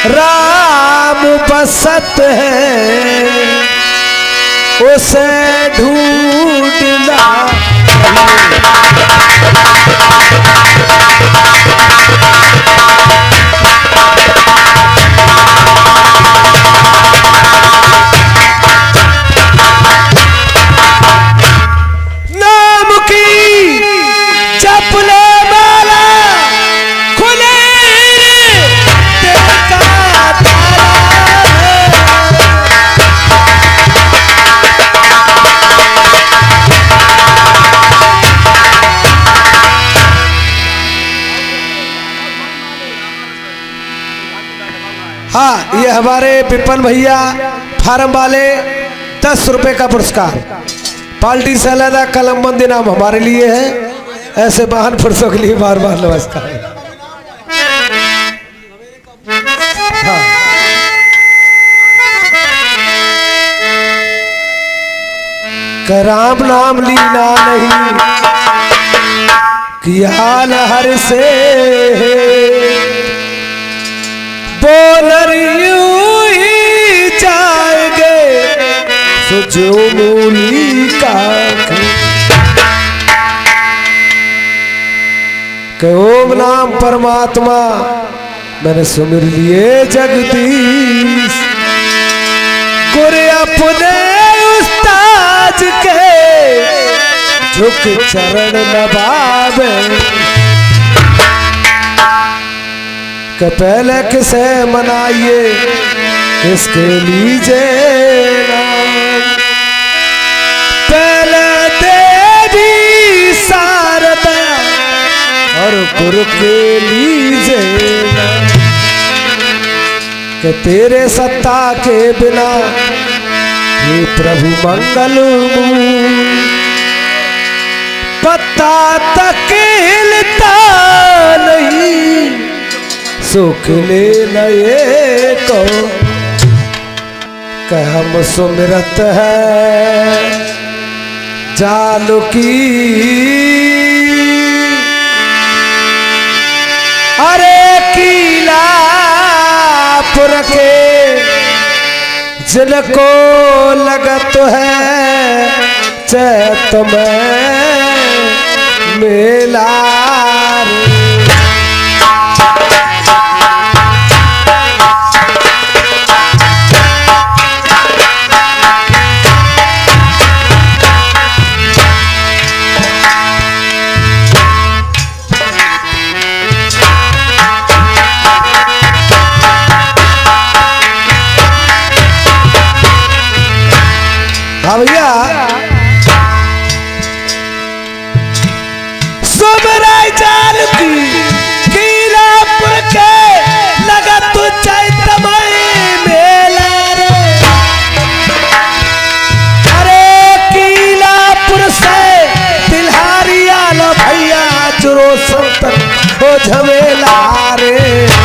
राम बसत है उसे ढूंढना। नाम की चपले माला खुले हाँ, ये हमारे पिपन भैया फार्म वाले 10 रुपए का पुरस्कार पार्टी से अलग कलमबंदी नाम हमारे लिए है। ऐसे महान पुरुषों के लिए बार बार नमस्कार। हाँ। राम नाम लीना नहीं किया हर से बोलर यूं ही जाएंगे सोचो मूली का कि ओम नाम परमात्मा मैंने सुमिर लिए जगदीश गुरु अपने उस्ताद के झुक चरण नवाबे कि पहले किसे मनाइए किसके लीजिए पहले देवी शारदा और गुरु के लीजिए कि तेरे सत्ता के बिना हे प्रभु मंगल पत्ता तक हिलता नहीं सुख ले नए को कह हम सुमिरत है जालू की अरे कीला पुर के जिनको लगत है चैत में मेला भैया सुमराय जाल की कीलापुर के लगत चैतमय मेला रे अरे कीलापुर से तिल्हारी आलो भैया चुरो संतन हो झमेला रे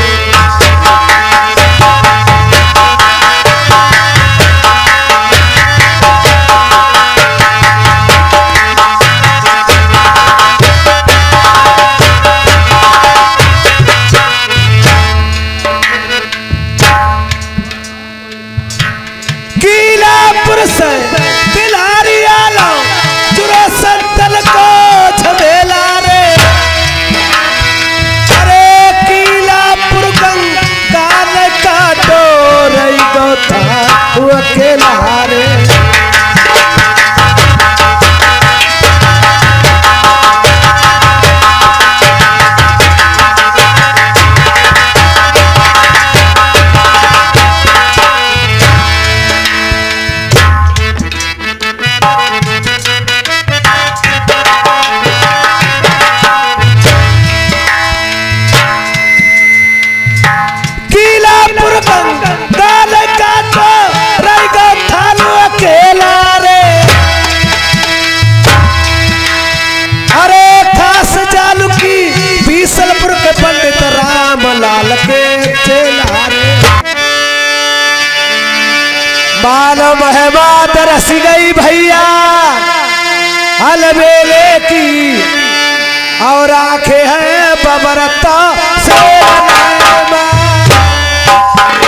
अकेला रे मानो महबात रस गई भैया अलबेले की और आंखें हैं बबरता से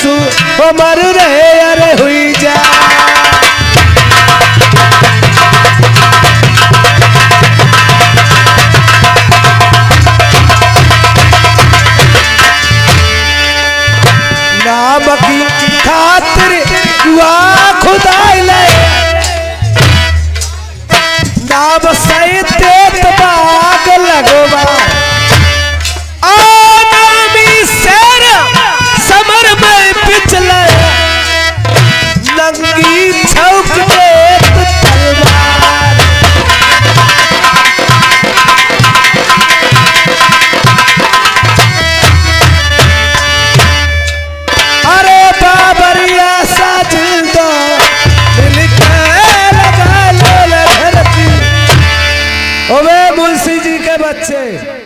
सु ओ मर रहे अरे हुई जा नाम की खातिर दुआ खुदाई ले नाम सहित बाग लगवा नामी शेर समर में पिछले नंगी छौक तलवार अरे बाबरिया साजिल दो लगा लो धरती ओवे मुंशी जी के बच्चे